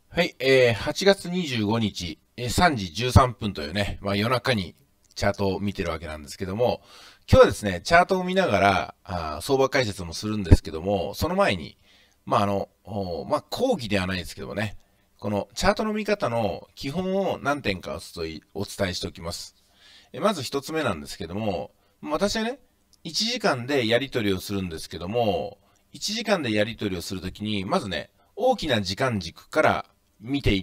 はい、8月25日、3時13分というね、夜中にチャートを見てるわけなんですけども、今日はですね、チャートを見ながら、相場解説もするんですけども、その前に、講義ではないですけどもね、このチャートの見方の基本を何点かお伝えしておきます。まず一つ目なんですけども、私はね、1時間でやり取りをするんですけども、1時間でやり取りをするときに、まずね、大きな時間軸から見ていって、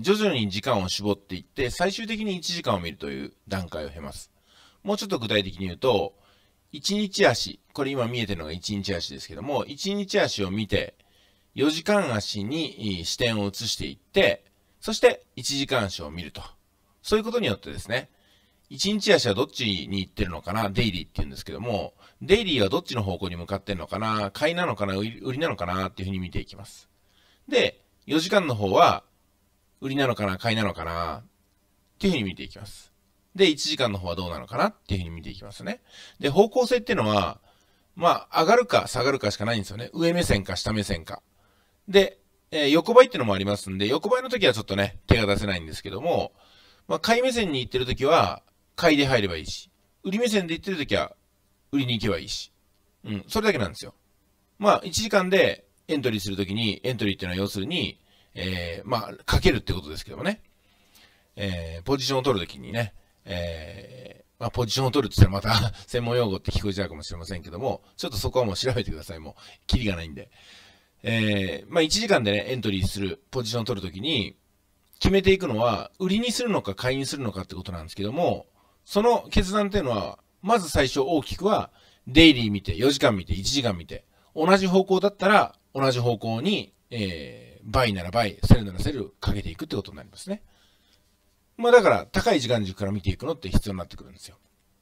徐々に時間を絞っていって、最終的に1時間を見るという段階を経ます。もうちょっと具体的に言うと、1日足、これ今見えてるのが1日足ですけども、1日足を見て、4時間足に視点を移していって、そして1時間足を見ると。そういうことによってですね、1日足はどっちに行ってるのかな、デイリーって言うんですけども、デイリーはどっちの方向に向かってるのかな、買いなのかな、売りなのかなっていうふうに見ていきます。で、4時間の方は、売りなのかな、買いなのかなっていうふうに見ていきます。で、1時間の方はどうなのかなっていうふうに見ていきますね。で、方向性っていうのは、上がるか下がるかしかないんですよね。上目線か下目線か。で、横ばいっていうのもありますんで、横ばいの時はちょっとね、手が出せないんですけども、買い目線に行ってる時は、買いで入ればいいし、売り目線で行ってる時は、売りに行けばいいし。それだけなんですよ。1時間でエントリーするときに、エントリーっていうのは要するに、かけるってことですけどもね。ポジションを取るときにね、ポジションを取るって言ったらまた専門用語って聞こえちゃうかもしれませんけども、ちょっとそこはもう調べてください。もう、キリがないんで。1時間でね、エントリーする、ポジションを取るときに、決めていくのは、売りにするのか買いにするのかってことなんですけども、その決断っていうのは、まず最初大きくは、デイリー見て、4時間見て、1時間見て、同じ方向だったら、同じ方向に、バイならバイ、セルならセルかけていくってことになりますね。だから、高い時間軸から見ていくのって必要になってくるんですよ。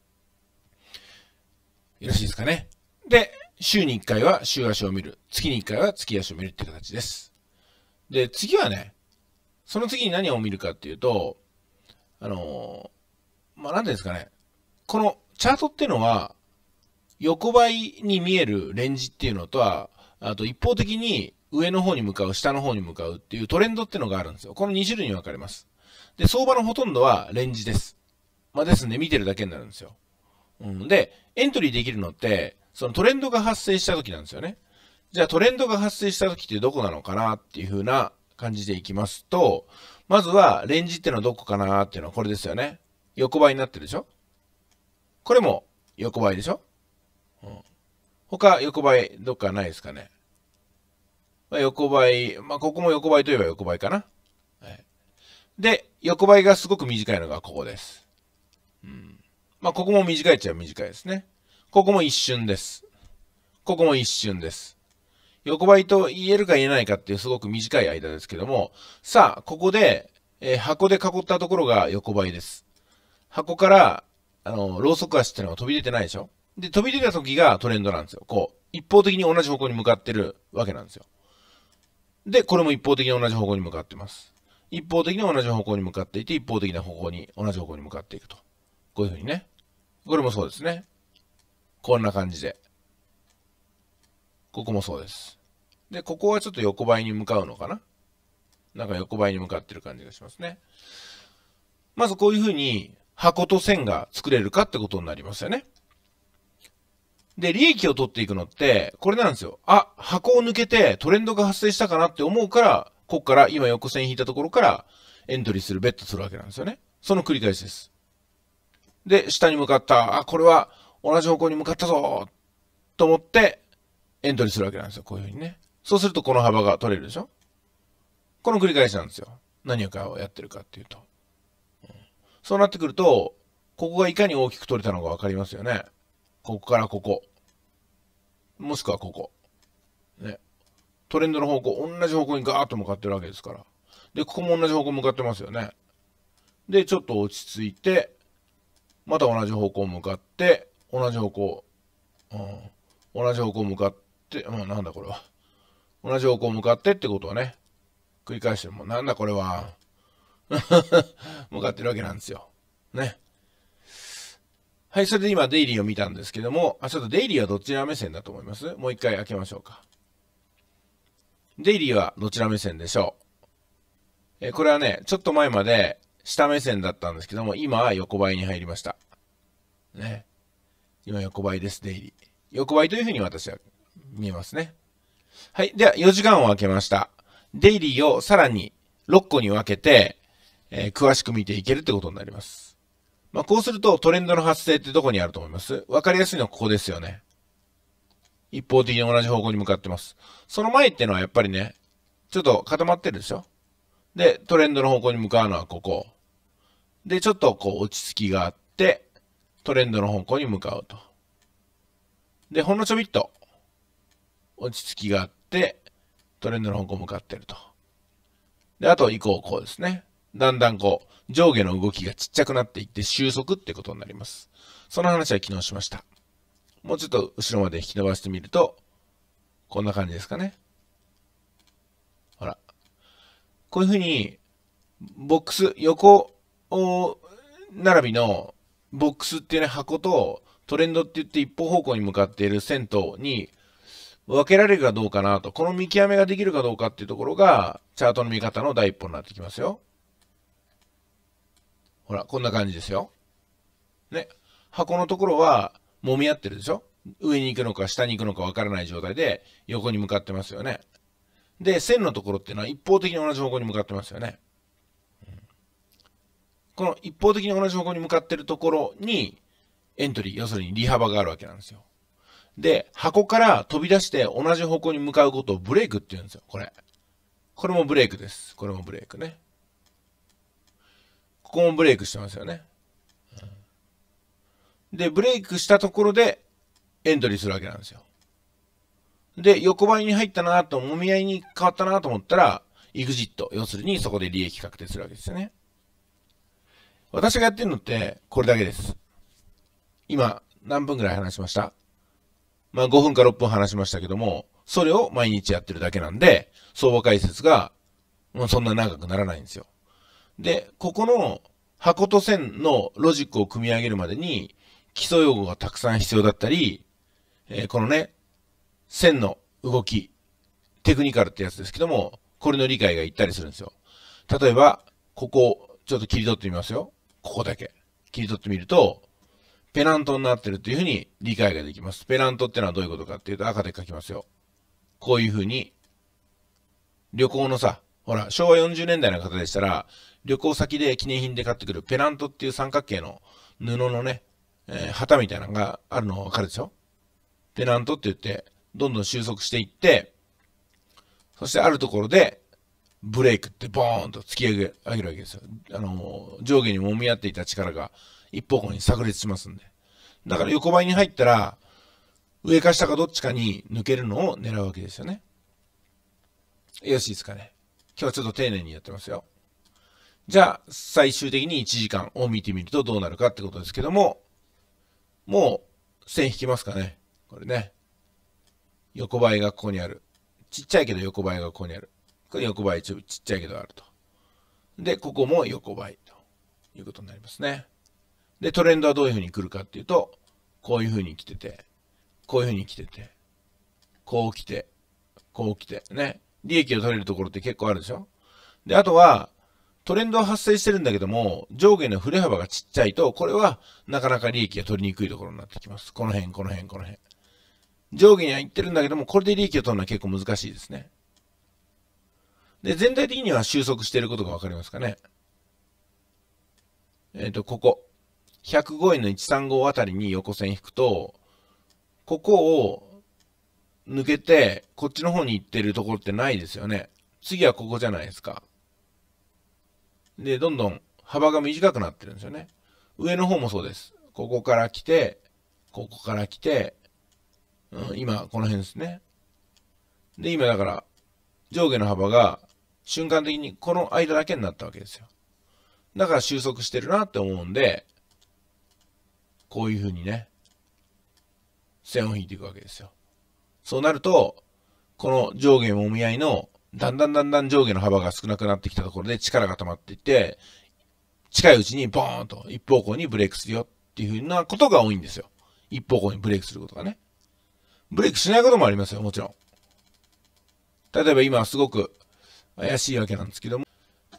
よろしいですかね。で、週に1回は週足を見る。月に1回は月足を見るって形です。で、次はね、その次に何を見るかっていうと、なんていうんですかね。このチャートっていうのは、横ばいに見えるレンジっていうのとは、あと一方的に上の方に向かう、下の方に向かうっていうトレンドっていうのがあるんですよ。この2種類に分かれます。で、相場のほとんどはレンジです。ですんで見てるだけになるんですよ。で、エントリーできるのって、そのトレンドが発生した時なんですよね。じゃあトレンドが発生した時ってどこなのかなっていう風な感じでいきますと、まずはレンジってのはどこかなっていうのはこれですよね。横ばいになってるでしょ。これも横ばいでしょ。他横ばいどっかないですかね。横ばい、ここも横ばいといえば横ばいかな。で、横ばいがすごく短いのがここです。ここも短いっちゃ短いですね。ここも一瞬です。ここも一瞬です。横ばいと言えるか言えないかっていうすごく短い間ですけども、さあ、ここで、箱で囲ったところが横ばいです。箱から、ローソク足ってのが飛び出てないでしょ。で、飛び出た時がトレンドなんですよ。こう、一方的に同じ方向に向かってるわけなんですよ。で、これも一方的に同じ方向に向かってます。一方的に同じ方向に向かっていて、一方的な方向に、同じ方向に向かっていくと。こういうふうにね。これもそうですね。こんな感じで。ここもそうです。で、ここはちょっと横ばいに向かうのかな。なんか横ばいに向かってる感じがしますね。まずこういうふうに箱と線が作れるかってことになりますよね。で、利益を取っていくのって、これなんですよ。箱を抜けてトレンドが発生したかなって思うから、ここから今横線引いたところからエントリーする、ベットするわけなんですよね。その繰り返しです。で、下に向かった、これは同じ方向に向かったぞと思ってエントリーするわけなんですよ。こういうふうにね。そうするとこの幅が取れるでしょ。この繰り返しなんですよ。何かをやってるかっていうと。そうなってくると、ここがいかに大きく取れたのかわかりますよね。ここからここ。もしくはここ。ね。トレンドの方向、同じ方向にガーッと向かってるわけですから。で、ここも同じ方向向かってますよね。で、ちょっと落ち着いて、また同じ方向向かって、同じ方向、同じ方向向かって、なんだこれは。同じ方向向かってってことはね、繰り返しても、なんだこれは。向かってるわけなんですよ。ね。はい、それで今デイリーを見たんですけども、ちょっとデイリーはどちら目線だと思います？もう一回開けましょうか。デイリーはどちら目線でしょこれはね、ちょっと前まで下目線だったんですけども、今は横ばいに入りました。ね。今横ばいです、デイリー。横ばいというふうに私は見えますね。はい。では、4時間を空けました。デイリーをさらに6個に分けて、詳しく見ていけるってことになります。まあ、こうするとトレンドの発生ってどこにあると思います？わかりやすいのはここですよね。一方的に同じ方向に向かってます。その前ってのはやっぱりね、ちょっと固まってるでしょ？で、トレンドの方向に向かうのはここ。で、ちょっとこう落ち着きがあって、トレンドの方向に向かうと。で、ほんのちょびっと落ち着きがあって、トレンドの方向向かってると。で、あと以降こうですね。だんだんこう、上下の動きがちっちゃくなっていって収束ってことになります。その話は昨日しました。もうちょっと後ろまで引き伸ばしてみると、こんな感じですかね。ほら。こういうふうに、ボックス、横並びのボックスっていうね、箱とトレンドって言って一方方向に向かっている線とに分けられるかどうかなと、この見極めができるかどうかっていうところが、チャートの見方の第一歩になってきますよ。ほら、こんな感じですよ。ね。箱のところは、揉み合ってるでしょ？上に行くのか下に行くのか分からない状態で、横に向かってますよね。で、線のところっていうのは一方的に同じ方向に向かってますよね。この一方的に同じ方向に向かってるところに、エントリー、要するに利幅があるわけなんですよ。で、箱から飛び出して同じ方向に向かうことをブレイクって言うんですよ、これ。これもブレイクです。これもブレイクね。ここもブレイクしてますよね。で、ブレイクしたところでエントリーするわけなんですよ。で、横ばいに入ったなと、もみ合いに変わったなと思ったら、エグジット。要するにそこで利益確定するわけですよね。私がやってるのってこれだけです。今、何分ぐらい話しました？まあ5分か6分話しましたけども、それを毎日やってるだけなんで、相場解説がもうそんな長くならないんですよ。で、ここの箱と線のロジックを組み上げるまでに基礎用語がたくさん必要だったり、このね、線の動き、テクニカルってやつですけども、これの理解がいったりするんですよ。例えば、ここ、ちょっと切り取ってみますよ。ここだけ。切り取ってみると、ペナントになってるっていうふうに理解ができます。ペナントってのはどういうことかっていうと赤で書きますよ。こういうふうに、旅行のさ、ほら、昭和40年代の方でしたら、旅行先で記念品で買ってくるペナントっていう三角形の布のね、旗みたいなのがあるのわかるでしょ？ペナントって言って、どんどん収束していって、そしてあるところで、ブレイクってボーンと突き上げるわけですよ。上下に揉み合っていた力が一方向に炸裂しますんで。だから横ばいに入ったら、上か下かどっちかに抜けるのを狙うわけですよね。よしですかね。今日はちょっと丁寧にやってますよ。じゃあ、最終的に1時間を見てみるとどうなるかってことですけども、もう線引きますかね。これね。横ばいがここにある。ちっちゃいけど横ばいがここにある。これ横ばいちっちゃいけどあると。で、ここも横ばいということになりますね。で、トレンドはどういうふうに来るかっていうと、こういうふうに来てて、こういうふうに来てて、こう来て、こう来て、ね。利益を取れるところって結構あるでしょ？で、あとは、トレンドは発生してるんだけども、上下の振れ幅がちっちゃいと、これはなかなか利益が取りにくいところになってきます。この辺、この辺、この辺。上下には行ってるんだけども、これで利益を取るのは結構難しいですね。で、全体的には収束していることがわかりますかね。ここ。105円の135あたりに横線引くと、ここを抜けて、こっちの方に行ってるところってないですよね。次はここじゃないですか。で、どんどん幅が短くなってるんですよね。上の方もそうです。ここから来て、ここから来て、今、この辺ですね。で、今だから、上下の幅が瞬間的にこの間だけになったわけですよ。だから収束してるなって思うんで、こういう風にね、線を引いていくわけですよ。そうなると、この上下もみ合いの、だんだん上下の幅が少なくなってきたところで力が溜まっていって、近いうちにボーンと一方向にブレイクするよっていう風なことが多いんですよ。一方向にブレイクすることがね。ブレイクしないこともありますよ、もちろん。例えば今すごく怪しいわけなんですけども。はい。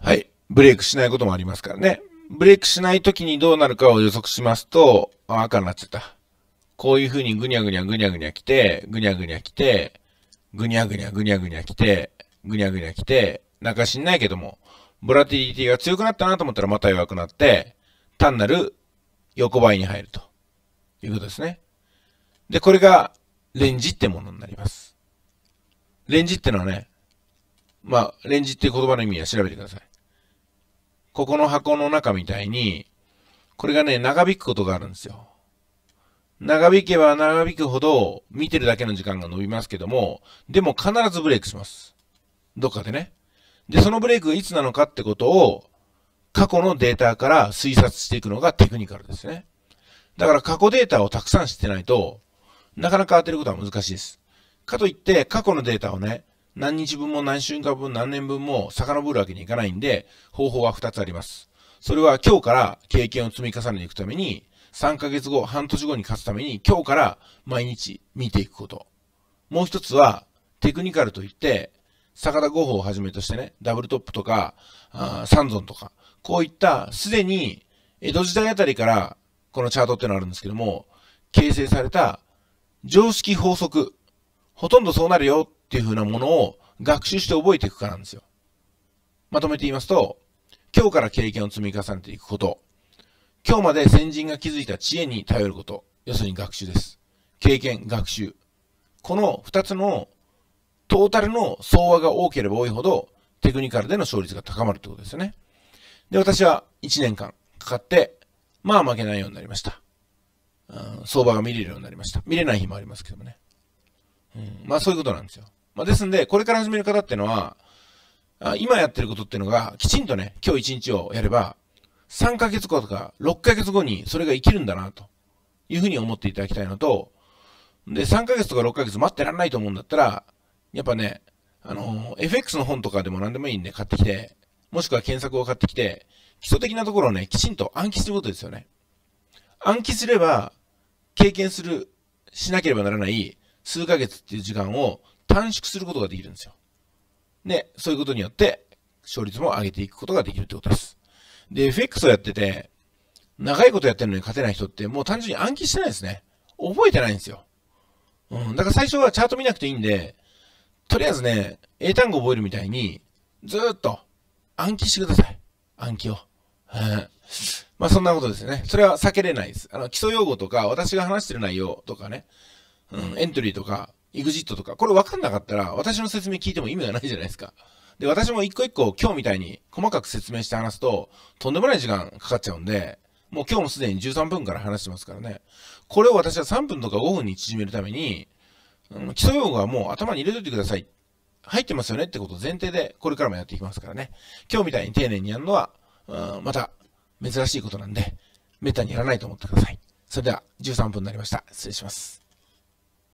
ブレイクしないこともありますからね。ブレイクしない時にどうなるかを予測しますと、赤になっちゃった。こういう風にぐにゃぐにゃぐにゃぐにゃ来て、ぐにゃぐにゃ来て、ぐにゃぐにゃぐにゃぐにゃ来て、ぐにゃぐにゃ来て、なんか知んないけども、ボラティリティが強くなったなと思ったらまた弱くなって、単なる横ばいに入るということですね。で、これがレンジってものになります。レンジってのはね、レンジっていう言葉の意味は調べてください。ここの箱の中みたいに、これがね、長引くことがあるんですよ。長引けば長引くほど、見てるだけの時間が伸びますけども、でも必ずブレイクします。どっかでね。で、そのブレイクがいつなのかってことを、過去のデータから推察していくのがテクニカルですね。だから過去データをたくさん知ってないと、なかなか当てることは難しいです。かといって、過去のデータをね、何日分も何週間分、何年分も遡るわけにいかないんで、方法は2つあります。それは今日から経験を積み重ねていくために、3ヶ月後、半年後に勝つために、今日から毎日見ていくこと。もう一つは、テクニカルといって、坂田五法をはじめとしてね、ダブルトップとか、三尊とか、こういったすでに江戸時代あたりからこのチャートっていうのがあるんですけども、形成された常識法則、ほとんどそうなるよっていう風なものを学習して覚えていくからなんですよ。まとめて言いますと、今日から経験を積み重ねていくこと、今日まで先人が築いた知恵に頼ること、要するに学習です。経験、学習。この2つのトータルの総和が多ければ多いほど、テクニカルでの勝率が高まるってことですよね。で、私は1年間かかって、負けないようになりました。相場が見れるようになりました。見れない日もありますけどもね。そういうことなんですよ。ですんで、これから始める方ってのは、今やってることっていうのが、きちんとね、今日1日をやれば、3ヶ月後とか6ヶ月後にそれが生きるんだな、というふうに思っていただきたいのと、で、3ヶ月とか6ヶ月待ってらんないと思うんだったら、やっぱね、FX の本とかでも何でもいいんで買ってきて、もしくは検索を買ってきて、基礎的なところをね、きちんと暗記することですよね。暗記すれば、経験しなければならない数ヶ月っていう時間を短縮することができるんですよ。で、そういうことによって、勝率も上げていくことができるってことです。で、FX をやってて、長いことやってるのに勝てない人って、もう単純に暗記してないですね。覚えてないんですよ。だから最初はチャート見なくていいんで、とりあえずね、英単語覚えるみたいに、ずーっと暗記してください。暗記を。そんなことですね。それは避けれないです。基礎用語とか、私が話してる内容とかね、エントリーとか、エグジットとか、これ分かんなかったら、私の説明聞いても意味がないじゃないですか。で、私も一個一個今日みたいに細かく説明して話すと、とんでもない時間かかっちゃうんで、もう今日もすでに13分から話してますからね。これを私は3分とか5分に縮めるために、基礎用語はもう頭に入れといてください。入ってますよねってことを前提で、これからもやっていきますからね。今日みたいに丁寧にやるのは、また珍しいことなんで、めったにやらないと思ってください。それでは13分になりました。失礼します。